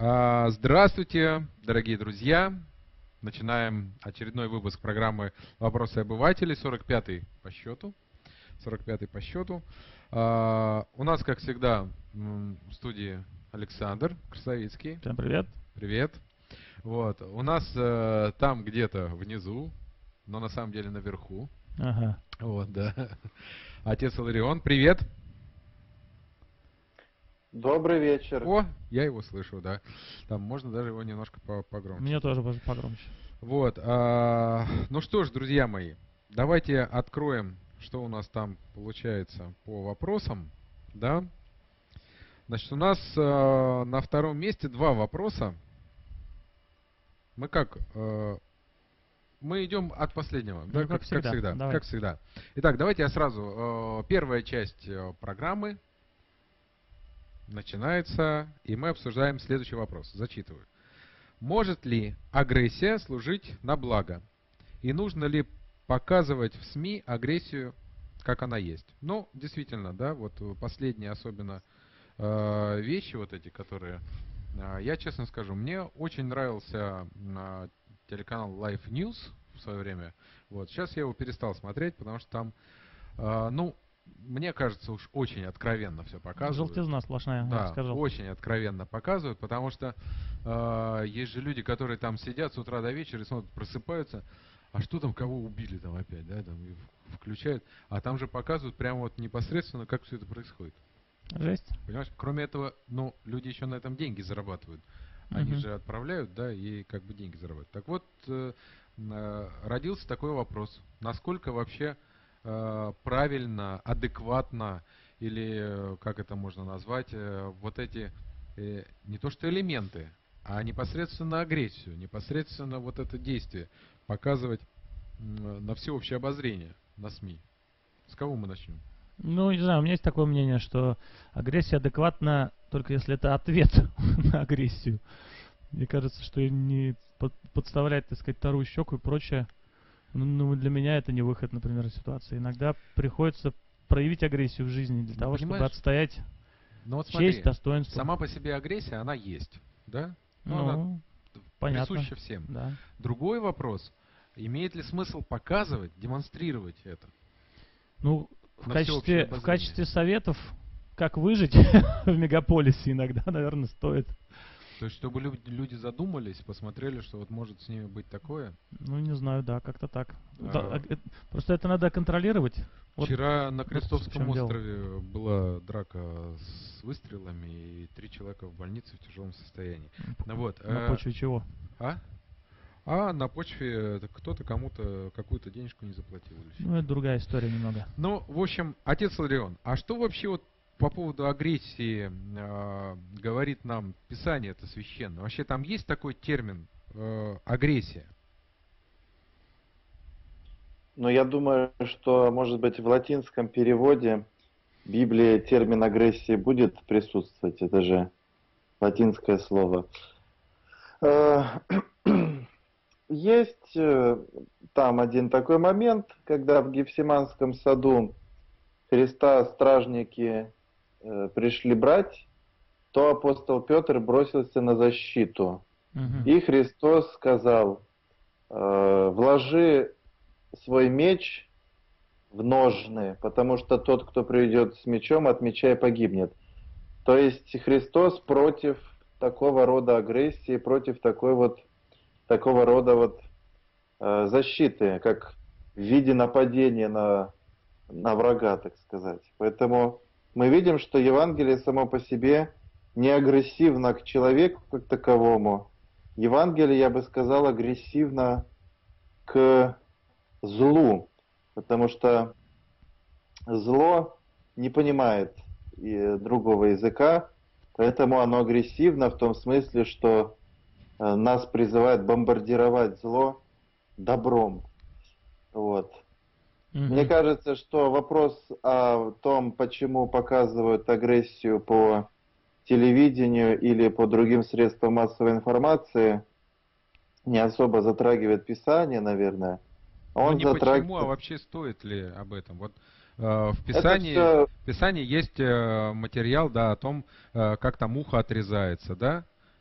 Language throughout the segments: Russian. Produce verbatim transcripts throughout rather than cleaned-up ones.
А, Здравствуйте, дорогие друзья. Начинаем очередной выпуск программы «Вопросы обывателей», сорок пятый по счету. сорок пятый по счету. А, у нас, как всегда, в студии Александр Красовицкий. Всем привет. Привет. Вот. У нас э, там где-то внизу, но на самом деле наверху. Ага. Вот, да. Отец Иларион, привет. Добрый вечер. О, я его слышу, да. Там можно даже его немножко погромче. Мне тоже погромче. Вот. А, ну что ж, друзья мои, давайте откроем, что у нас там получается по вопросам, да. Значит, у нас а, на втором месте два вопроса. Мы как? А, мы идем от последнего, Ну, да, как как, всегда. как всегда. Давай. Как всегда. Итак, давайте я сразу. А, первая часть а, программы начинается, и мы обсуждаем следующий вопрос. Зачитываю. Может ли агрессия служить на благо? И нужно ли показывать в СМИ агрессию, как она есть? Ну, действительно, да, вот последние особенно э, вещи вот эти, которые, э, я честно скажу, мне очень нравился э, телеканал Life News в свое время. Вот, сейчас я его перестал смотреть, потому что там, э, ну, мне кажется, уж очень откровенно все показывают. Желтизна сплошная, я Да, бы сказал. очень откровенно показывают, потому что э, есть же люди, которые там сидят с утра до вечера и смотрят, просыпаются, а что там, кого убили там опять, да, там и включают, а там же показывают прямо вот непосредственно, как все это происходит. Жесть. Понимаешь? Кроме этого, ну, люди еще на этом деньги зарабатывают. Они Мгм. же отправляют, да, и как бы деньги зарабатывают. Так вот, э, э, родился такой вопрос, насколько вообще э, правильно, адекватно, или э, как это можно назвать, э, вот эти э, не то что элементы, а непосредственно агрессию, непосредственно вот это действие показывать м, на всеобщее обозрение, на СМИ. С кого мы начнем? Ну, не знаю, у меня есть такое мнение, что агрессия адекватна только если это ответ на агрессию. Мне кажется, что не под- подставлять, так сказать, вторую щеку и прочее, ну, ну, для меня это не выход, например, из ситуации. Иногда приходится проявить агрессию в жизни для Ну, того, чтобы понимаешь, отстоять Ну вот смотри, честь, достоинство. сама по себе агрессия, она есть, да? Ну, Ну, она понятно. присуща всем. Да. Другой вопрос, имеет ли смысл показывать, демонстрировать это? Ну, в На всеобщее качестве, в обозрение. качестве советов, как выжить в мегаполисе, иногда, наверное, стоит. То есть, чтобы лю- люди задумались, посмотрели, что вот может с ними быть такое. Ну, не знаю, да, как-то так. Да, А. а, э, просто это надо контролировать. Вот Вчера на вот в Крестовском чем дело. острове была драка с выстрелами, и три человека в больнице в тяжелом состоянии. Ну вот, На э, почве чего? А? А на почве э, кто-то кому-то какую-то денежку не заплатил. или еще Ну, это другая история немного. Ну, в общем, отец Ларион, а что вообще вот по поводу агрессии э, говорит нам Писание это священное? Вообще там есть такой термин э, агрессия? Но я думаю, что, может быть, в латинском переводе Библии термин агрессии будет присутствовать. Это же латинское слово. Э, Есть э, там один такой момент, когда в Гефсиманском саду Христа стражники э, пришли брать, то апостол Петр бросился на защиту. Мгм. И Христос сказал: э, вложи свой меч в ножны, потому что тот, кто придет с мечом, от меча и погибнет. То есть Христос против такого рода агрессии, против такой вот, такого рода вот э, защиты, как в виде нападения на, на врага, так сказать. Поэтому мы видим, что Евангелие само по себе не агрессивно к человеку как таковому. Евангелие, я бы сказал, агрессивно к злу, потому что зло не понимает и другого языка, поэтому оно агрессивно в том смысле, что э, нас призывает бомбардировать зло добром. Вот. Мгм. Мне кажется, что вопрос о том, почему показывают агрессию по телевидению или по другим средствам массовой информации, не особо затрагивает Писание, наверное. Ну Он не почему, а затрагивает... вообще стоит ли об этом? Вот э, в Это Писании, все в Писании есть э, материал, да, о том, э, как там ухо отрезается, да?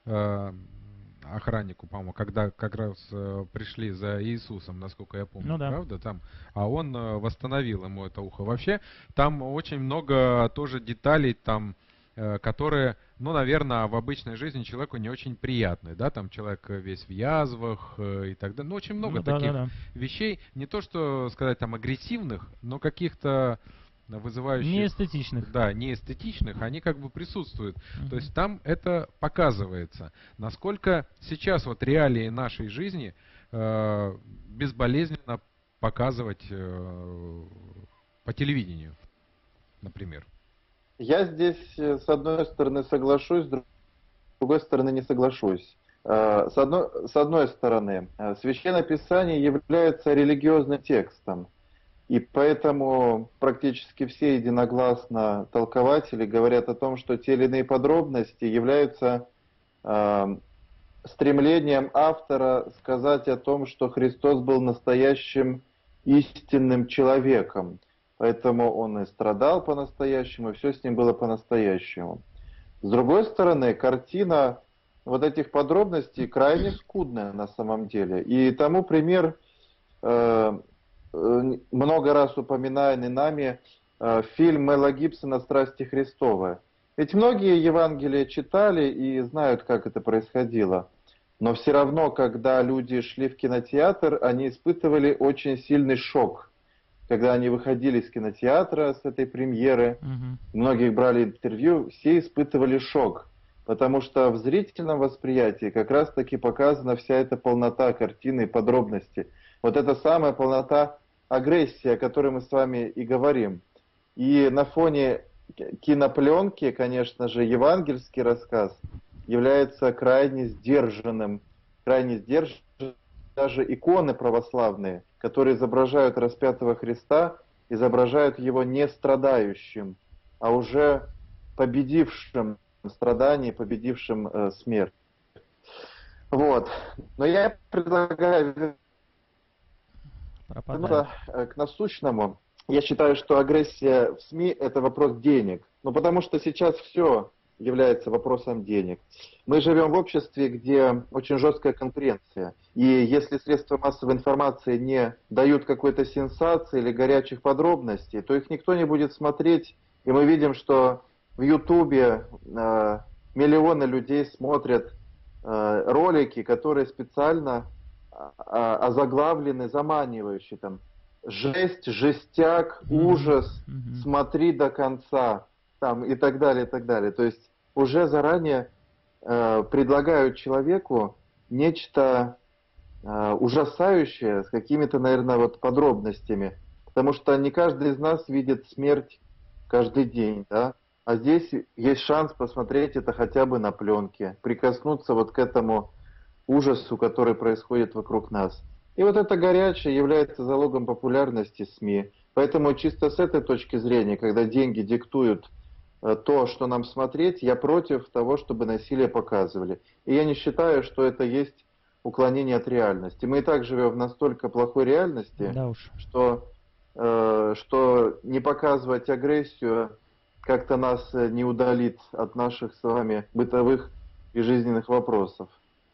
э, охраннику, по-моему, когда как раз э, пришли за Иисусом, насколько я помню, Ну да. правда, там, а он э, восстановил ему это ухо. Вообще, там очень много тоже деталей, там, э, которые, ну, наверное, в обычной жизни человеку не очень приятны, да, там человек весь в язвах э, и так далее. Ну, очень много Ну да, таких да, да. вещей, не то что сказать там агрессивных, но каких-то вызывающих, Неэстетичных. да, неэстетичных, они как бы присутствуют. Мгм. То есть там это показывается, насколько сейчас вот реалии нашей жизни э, безболезненно показывать э, по телевидению, например. Я здесь, э, с одной стороны, соглашусь, с другой стороны, не соглашусь. Э, С одной, с одной стороны, э, Священное Писание является религиозным текстом, и поэтому практически все единогласно толкователи говорят о том, что те или иные подробности являются э, стремлением автора сказать о том, что Христос был настоящим истинным человеком. Поэтому он и страдал по-настоящему, и все с ним было по-настоящему. С другой стороны, картина вот этих подробностей крайне скудная на самом деле. И тому пример, э, э, много раз упоминаемый нами, э, фильм Мэла Гибсона «Страсти Христовы». Ведь многие Евангелия читали и знают, как это происходило. Но все равно, когда люди шли в кинотеатр, они испытывали очень сильный шок. Когда они выходили из кинотеатра с этой премьеры, Мгм. многих брали интервью, все испытывали шок. Потому что в зрительном восприятии как раз-таки показана вся эта полнота картины и подробности. Вот эта самая полнота агрессии, о которой мы с вами и говорим. И на фоне кинопленки, конечно же, евангельский рассказ является крайне сдержанным, крайне сдержанным. Даже иконы православные, которые изображают распятого Христа, изображают его не страдающим, а уже победившим страдание, победившим э, смерть. Вот. Но я предлагаю Пропадает. вернуться к насущному. Я считаю, что агрессия в СМИ – это вопрос денег. Ну, потому что сейчас все является вопросом денег. Мы живем в обществе, где очень жесткая конкуренция. И если средства массовой информации не дают какой-то сенсации или горячих подробностей, то их никто не будет смотреть. И мы видим, что в Ютубе э, миллионы людей смотрят э, ролики, которые специально э, озаглавлены, заманивающие там жесть, жестяк, ужас, Мгм. смотри до конца, там и так далее, и так далее. То есть уже заранее э, предлагают человеку нечто э, ужасающее с какими-то, наверное, вот подробностями, потому что не каждый из нас видит смерть каждый день, да? А здесь есть шанс посмотреть это хотя бы на пленке, прикоснуться вот к этому ужасу, который происходит вокруг нас. И вот это горячее является залогом популярности СМИ. Поэтому чисто с этой точки зрения, когда деньги диктуют э, то, что нам смотреть, я против того, чтобы насилие показывали. И я не считаю, что это есть уклонение от реальности. Мы и так живем в настолько плохой реальности, Да уж. что, э, что не показывать агрессию как-то нас э, не удалит от наших с вами бытовых и жизненных вопросов.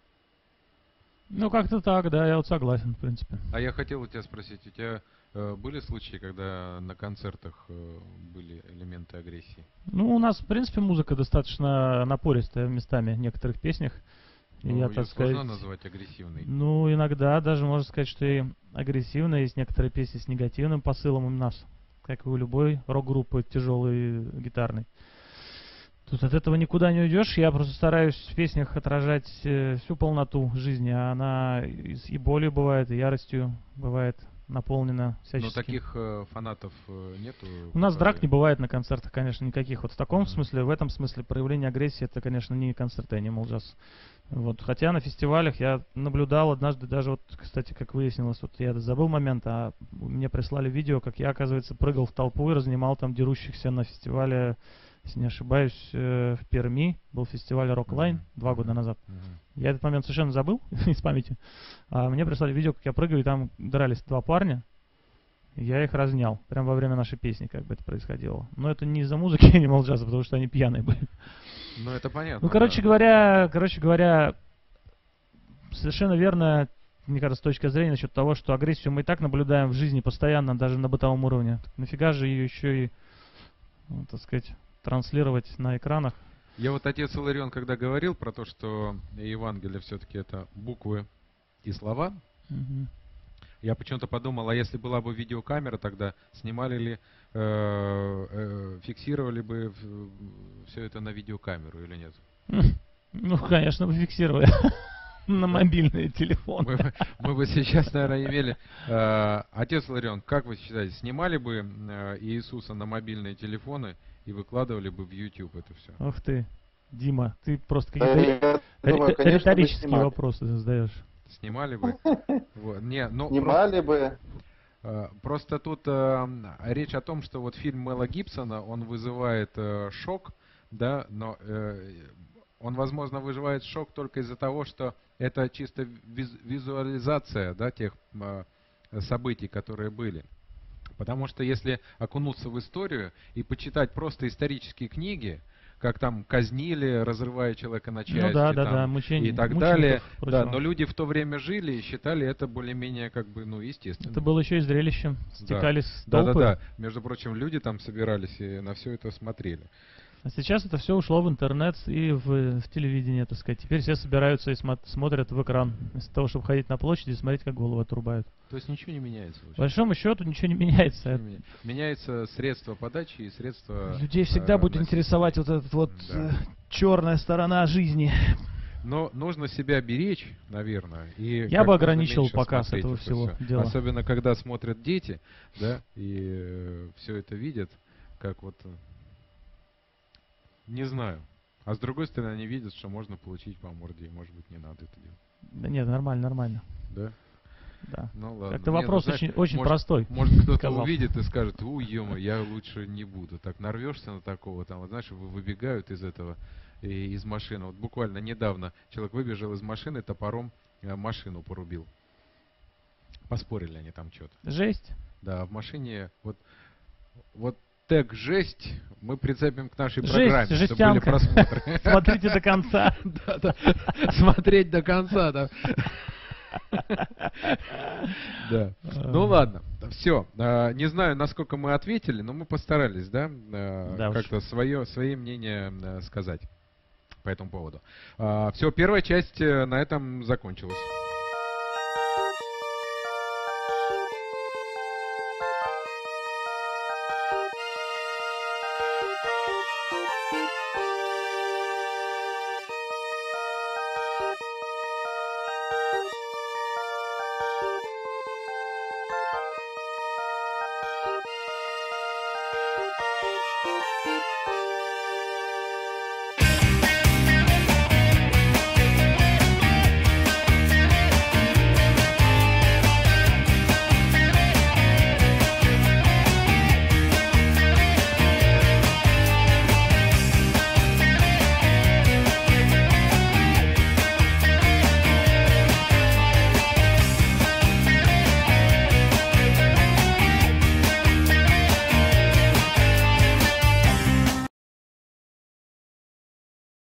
Ну, как-то так, да, я вот согласен, в принципе. А я хотел у тебя спросить, у тебя э, были случаи, когда на концертах э, были элементы агрессии? Ну, у нас, в принципе, музыка достаточно напористая местами в некоторых песнях. И Ну, я, её так сложно сказать, назвать агрессивной. ну, иногда даже можно сказать, что и агрессивно, есть некоторые песни с негативным посылом у нас, как и у любой рок-группы тяжелой гитарной. Тут от этого никуда не уйдешь. Я просто стараюсь в песнях отражать э, всю полноту жизни. А она и, с- и болью бывает, и яростью бывает наполнена Но всячески. таких э, фанатов э, нету? У нас драк не которые- бывает на концертах, конечно, никаких. Вот в таком Мгм. смысле, в этом смысле проявление агрессии, это, конечно, не концерты Animal Jazz. Вот. Хотя на фестивалях я наблюдал однажды даже, вот, кстати, как выяснилось, вот я забыл момент, а мне прислали видео, как я, оказывается, прыгал в толпу и разнимал там дерущихся на фестивале, если не ошибаюсь, э, в Перми. Был фестиваль Rockline Мгм. два года Мгм. назад. Мгм. Я этот момент совершенно забыл из памяти. А мне прислали видео, как я прыгаю, и там дрались два парня. Я их разнял. Прямо во время нашей песни как бы это происходило. Но это не из-за музыки Animal Jazz, потому что они пьяные были. Ну, это понятно. Ну, короче да. говоря, короче говоря, совершенно верно, мне кажется, точка зрения насчет того, что агрессию мы и так наблюдаем в жизни постоянно, даже на бытовом уровне. Так нафига же ее еще и, ну, так сказать, транслировать на экранах? Я вот отец Иларион, когда говорил про то, что Евангелие все-таки это буквы и слова, Мгм. я почему-то подумал, а если была бы видеокамера, тогда снимали ли, э, э, фиксировали бы все это на видеокамеру или нет? Ну, конечно, вы фиксировали на мобильный телефон. Мы, бы- мы бы сейчас, наверное, имели... э, отец Иларион, как вы считаете, снимали бы э, Иисуса на мобильные телефоны и выкладывали бы в YouTube это все? Ух ты, Дима, ты просто Да, какие-то я думаю, ри- конечно, бы риторические снимали. вопросы задаешь. Снимали бы? Вот. Не, ну, просто, Снимали бы. э, просто тут э, речь о том, что вот фильм Мэла Гибсона, он вызывает э, шок, да, но э, он, возможно, вызывает шок только из-за того, что это чисто виз- визуализация, да, тех э, событий, которые были. Потому что если окунуться в историю и почитать просто исторические книги, как там казнили, разрывая человека на части, Ну да, да, там, да, мучения, и так мучеников, далее. Да, прочего. но люди в то время жили и считали это более-менее как бы, ну, естественно. Это было еще и зрелищем. Стекались Да, толпы. да, да. Между прочим, люди там собирались и на все это смотрели. А сейчас это все ушло в интернет и в, в телевидение, так сказать. Теперь все собираются и смо- смотрят в экран, вместо того, чтобы ходить на площади и смотреть, как голову отрубают. То есть ничего не меняется. По большому счету ничего не меняется. Ничего не меня- Меняется средства подачи и средства... Людей всегда э, будет носителей. интересовать вот эта вот Да. черная сторона жизни. Но нужно себя беречь, наверное. И Я как бы можно ограничил меньше показ смотреть этого это всего всё. дела. Особенно, когда смотрят дети, да, и все это видят, как вот... э, Не знаю. А с другой стороны, они видят, что можно получить по морде, и, может быть, не надо это делать. Да нет, нормально, нормально. Да? Да. Ну ладно. Как-то Не, ну, вопрос знаешь, очень, очень может, простой. Может, кто-то сказал. увидит и скажет: у, ё я лучше не буду. Так нарвешься на такого, там, вот, знаешь, вы- выбегают из этого, и- из машины. Вот буквально недавно человек выбежал из машины, топором э, машину порубил. Поспорили они там что-то. Жесть. Да, в машине вот, вот тег «жесть» мы прицепим к нашей Жесть, программе, чтобы были жестянка. просмотры. Смотрите до конца. Да, да. Смотреть до конца, да. Да. Ну ладно, все. Не знаю, насколько мы ответили, но мы постарались, да, э, Да уж. как-то свое, свои мнения э, сказать по этому поводу. Все, первая часть э, на этом закончилась.